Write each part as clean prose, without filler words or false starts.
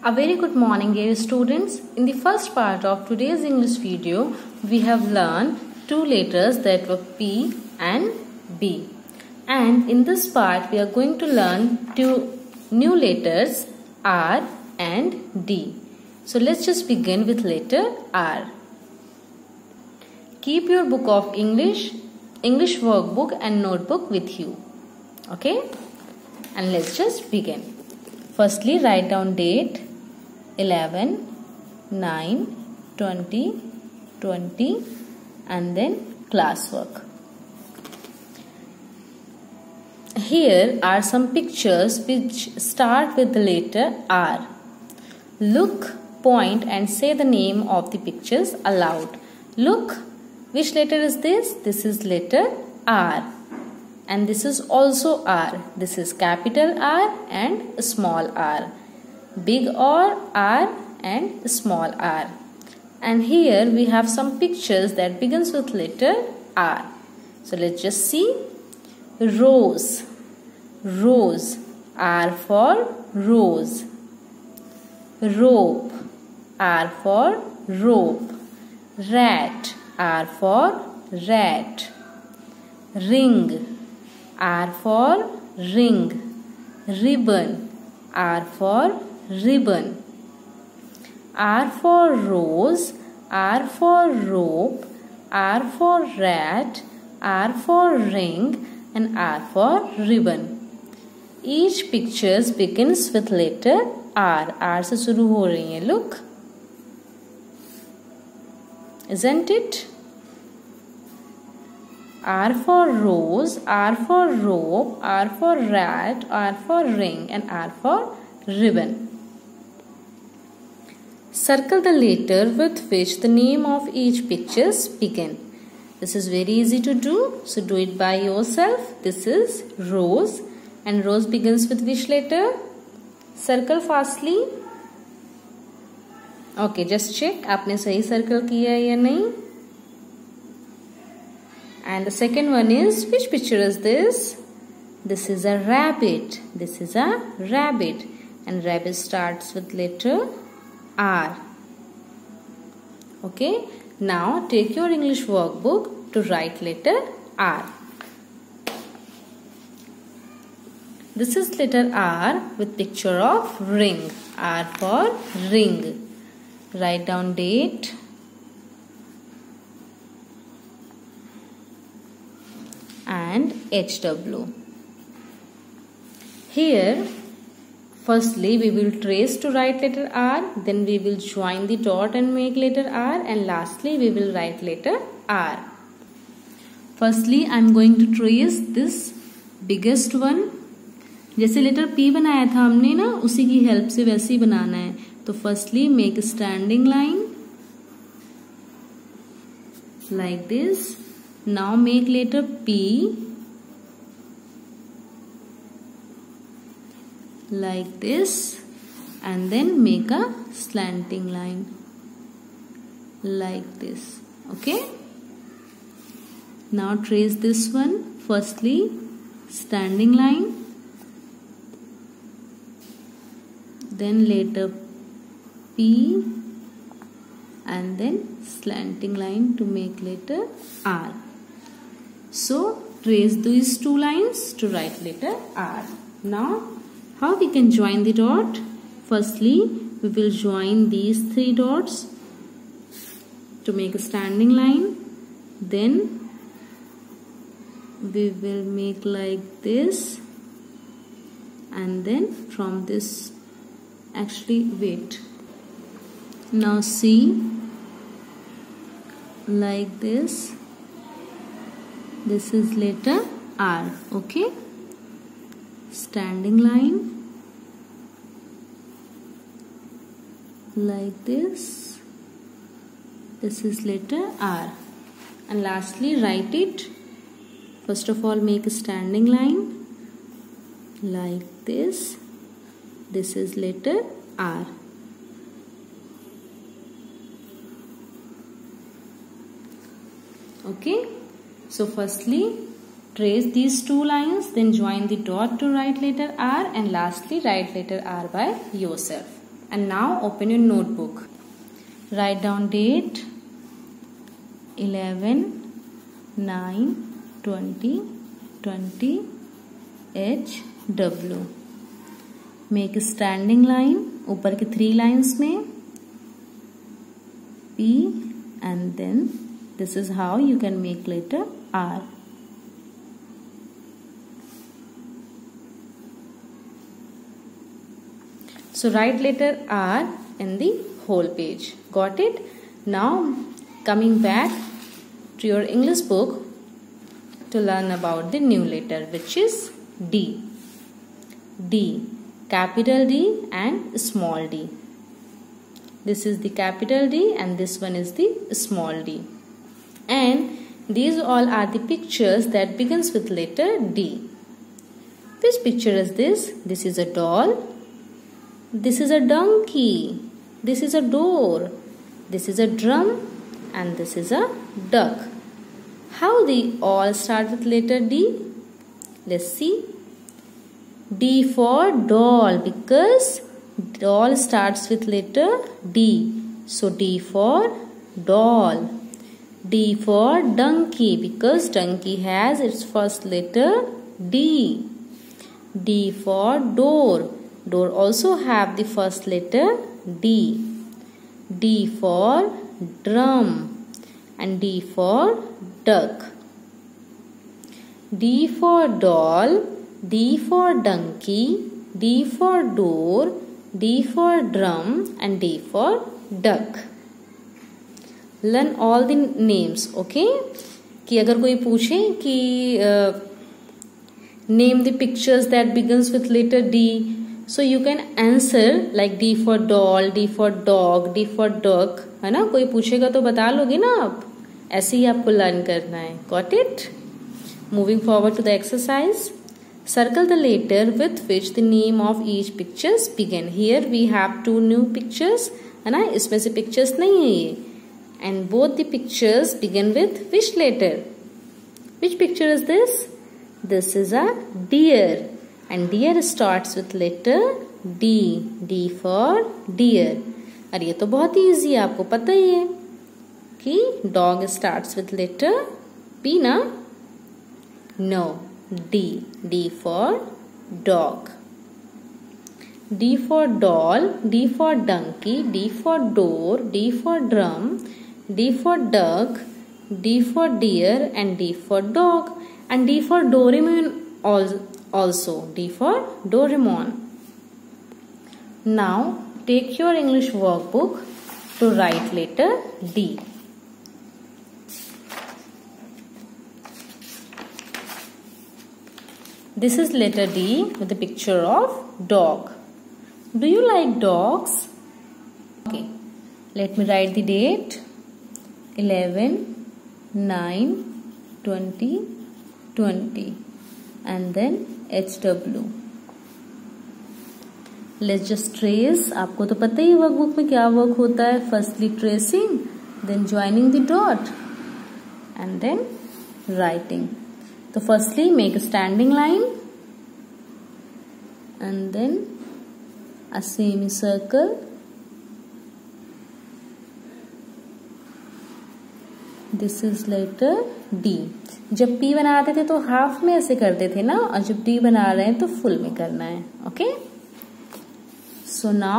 A very good morning, dear students. In the first part of today's English video, we have learned two letters that were P and B. And in this part, we are going to learn two new letters R and D. So let's just begin with letter R. Keep your book of English workbook and notebook with you. Okay? And let's just begin. Firstly, write down date 11/9/2020 and then classwork. Here are some pictures which start with the letter R. Look, point and say the name of the pictures aloud. Look, which letter is this? This is letter R. And this is also R. This is capital R and small r. Big R and small r. And here we have some pictures that begins with letter R. So let's just see. Rose. Rose. R for rose. Rope. R for rope. Rat. R for rat. Ring. R for ring. Ribbon. R for ribbon. R for rose. R for rope. R for rat. R for ring and R for ribbon. Each picture begins with letter R. R से शुरू हो रही है. Look. Isn't it? R for rose, R for rope, R for rat, R for ring and R for ribbon. Circle the letter with which the name of each picture begin. This is very easy to do, so do it by yourself. This is rose and rose begins with which letter? Circle fastly. Okay, just check आपने सही circle किया है या नहीं. And the second one is, which picture is this? This is a rabbit. This is a rabbit. And rabbit starts with letter R. Okay. Now take your English workbook to write letter R. This is letter R with picture of ring. R for ring. Write down date. And HW. Here, firstly we will trace to write letter R, then we will join the dot and make letter R, and lastly we will write letter R. Firstly, I am going to trace this biggest one. जैसे letter P बनाया था हमने ना, उसी की help से वैसे ही बनाना है. तो firstly make a standing line like this. Now make letter P like this and then make a slanting line like this. Okay. Now trace this one. Firstly, standing line, then letter P and then slanting line to make letter R. So trace these two lines to write letter R. Now how we can join the dot? Firstly we will join these three dots to make a standing line. Then we will make like this, and then from this, actually wait. Now see, like this. This is letter R. Okay. Standing line like this. This is letter R. And lastly write it. First of all make a standing line like this. This is letter R. Okay. So firstly trace these two lines, then join the dot to write letter R, and lastly write letter R by yourself. And now open your notebook. Write down date 11/9/2020 HW. Make a standing line ऊपर के 3 lines में P, and then this is how you can make letter R. So write letter R in the whole page. Got it? Now coming back to your English book to learn about the new letter, which is D. D, capital D and small d. This is the capital D and this one is the small d. And these all are the pictures that begins with letter D. Which picture is this? This is a doll. This is a donkey. This is a door. This is a drum. And this is a duck. How they all start with letter D? Let's see. D for doll, because doll starts with letter D. So D for doll. D for donkey, because donkey has its first letter D. D for door. Door also have the first letter D. D for drum and D for duck. D for doll, D for donkey, D for door, D for drum and D for duck. Learn all the names, okay? कि अगर कोई पूछे कि name the pictures that begins with letter D, so you can answer like D for doll, D for dog, D for duck, है ना? कोई पूछेगा तो बता लोगे ना आप? ऐसे ही आपको लर्न करना है. Got it? Moving forward to the exercise. Circle the letter with which the name of each pictures begin. Here we have 2 new pictures, है ना? इसमें से pictures नहीं है ये. And both the pictures begin with which letter? Which picture is this? This is a deer. And deer starts with letter D. D for deer. और ये तो बहुत ही easy है, आपको पता ही है कि dog starts with letter P ना? No. D. D for dog. D for doll, D for donkey, D for door, D for drum, D for duck, D for deer and D for dog, and D for Doraemon also. D for Doraemon. Now take your English workbook to write letter D. This is letter D with a picture of dog. Do you like dogs? Okay, let me write the date 11/9/2020 and then HW. Let's just trace. आपको तो पता ही workbook में क्या work होता है. Firstly tracing, then joining the dot and then writing. So firstly make a standing line and then a semicircle, this is letter D. जब P बनाते थे तो हाफ में ऐसे करते थे ना, और जब D बना रहे हैं तो फुल में करना है. Okay, so now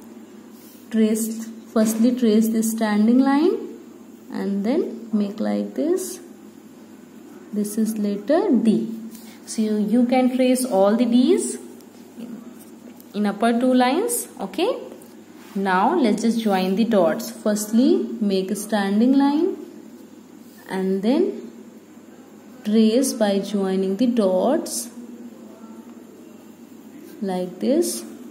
firstly trace this standing line and then make like this. This is letter D. So you can trace all the D's in upper 2 lines. Okay. Now let's just join the dots. Firstly make a standing line and then trace by joining the dots like this.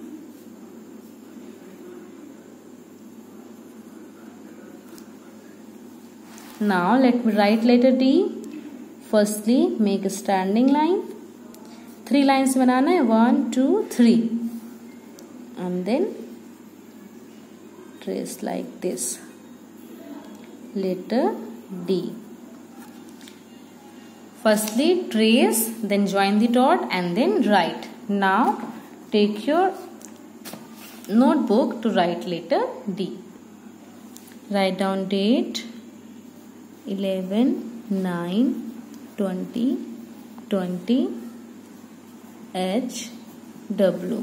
Now let me write letter D. Firstly make a standing line. 3 lines बनाना है, 1 2 3, and then trace like this letter D. Firstly trace, then join the dot and then write. Now take your notebook to write letter D. Write down date 11/9/2020 HW.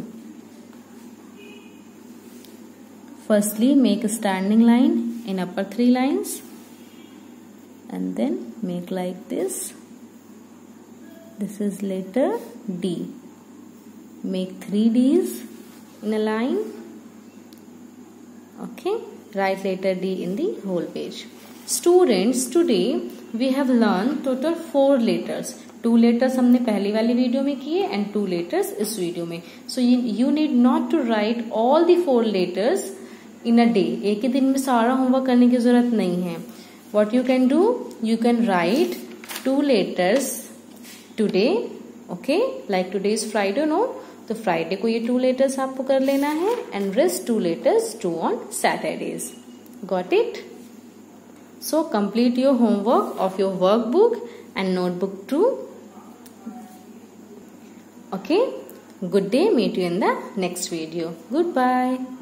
Firstly, make a standing line in upper 3 lines and then make like this. This is letter D. Make 3 D's in a line. Okay, write letter D in the whole page. Students, today we have learned total 4 letters. 2 letters हमने पहली वाली video में किए and 2 letters इस video में. So you need not to write all the 4 letters in a day. एक ही दिन में सारा होमवर्क करने की जरूरत नहीं है. What you can do? You can write 2 letters today. Okay, like today is Friday, no? तो फ्राइडे को ये 2 letters आपको कर लेना है and rest 2 letters do on Saturdays. Got it? So complete your homework of your workbook and notebook too. Okay. Good day. Meet you in the next video. Goodbye.